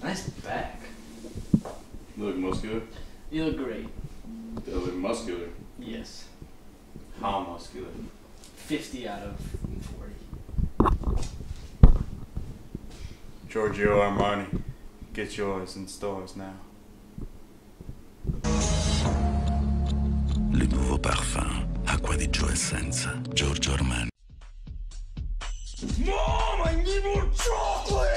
Nice back. You look muscular? You look great. You look muscular. Yes. How muscular? 50 out of 40. Giorgio Armani. Get yours in stores now. Le nouveau parfum Acqua di Joe Essenza, Giorgio Armani. Mom, I need more chocolate!